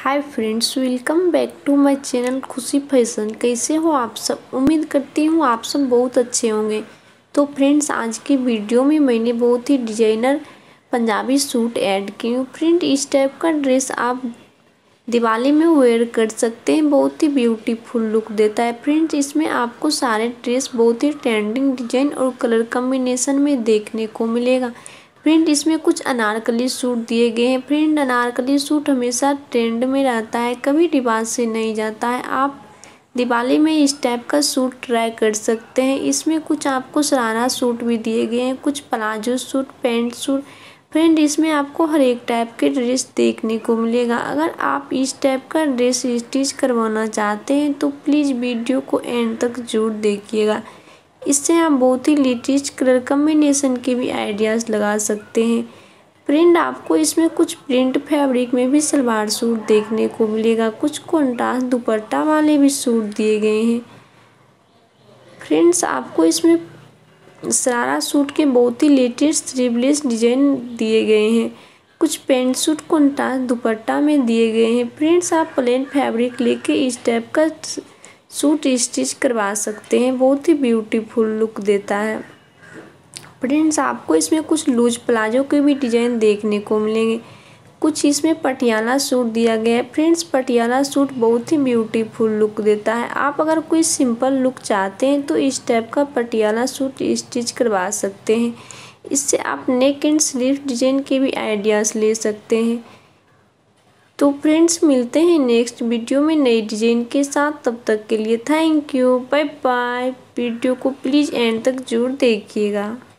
Hi friends, welcome back to my channel Khushi fashion. कैसे हो आप सब? उम्मीद करती हूँ आप सब बहुत अच्छे होंगे। तो फ्रेंड्स, आज की वीडियो में मैंने बहुत ही डिजाइनर पंजाबी सूट ऐड किए हूँ। फ्रेंड, इस टाइप का ड्रेस आप दिवाली में वेयर कर सकते हैं, बहुत ही ब्यूटीफुल लुक देता है। फ्रेंड्स, इसमें आपको सारे ड्रेस बहुत ही ट्रेंडिंग डिजाइन और कलर कॉम्बिनेशन में देखने को मिलेगा। फ्रेंड, इसमें कुछ अनारकली सूट दिए गए हैं। फ्रेंड, अनारकली सूट हमेशा ट्रेंड में रहता है, कभी रिवाज से नहीं जाता है। आप दिवाली में इस टाइप का सूट ट्राई कर सकते हैं। इसमें कुछ आपको शरारा सूट भी दिए गए हैं, कुछ palazzo suit, pant suit. Friend, इसमें आपको हर एक टाइप के ड्रेस देखने को मिलेगा। अगर आप इस टाइप का ड्रेस स्टिच करवाना चाहते हैं तो प्लीज़ वीडियो को एंड तक जरूर देखिएगा। इससे आप बहुत ही लेटेस्ट कलर कॉम्बिनेशन के भी आइडियाज़ लगा सकते हैं। फ्रेंड, आपको इसमें कुछ प्रिंट फैब्रिक में भी सलवार सूट देखने को मिलेगा, कुछ कॉन्ट्रास्ट दुपट्टा वाले भी सूट दिए गए हैं। फ्रेंड्स, आपको इसमें शरारा सूट के बहुत ही लेटेस्ट स्लीवलेस डिजाइन दिए गए हैं, कुछ पैंट सूट कॉन्ट्रास्ट दुपट्टा में दिए गए हैं। फ्रेंड्स, आप प्लेन फैब्रिक लेके इस टाइप का सूट स्टिच करवा सकते हैं, बहुत ही ब्यूटीफुल लुक देता है। फ्रेंड्स, आपको इसमें कुछ लूज प्लाजो के भी डिजाइन देखने को मिलेंगे, कुछ इसमें पटियाला सूट दिया गया है। फ्रेंड्स, पटियाला सूट बहुत ही ब्यूटीफुल लुक देता है। आप अगर कोई सिंपल लुक चाहते हैं तो इस टाइप का पटियाला सूट स्टिच करवा सकते हैं। इससे आप नेक एंड स्लीव डिजाइन के भी आइडियाज़ ले सकते हैं। तो फ्रेंड्स, मिलते हैं नेक्स्ट वीडियो में नई डिजाइन के साथ। तब तक के लिए thank you, bye bye. Video को प्लीज़ एंड तक जरूर देखिएगा।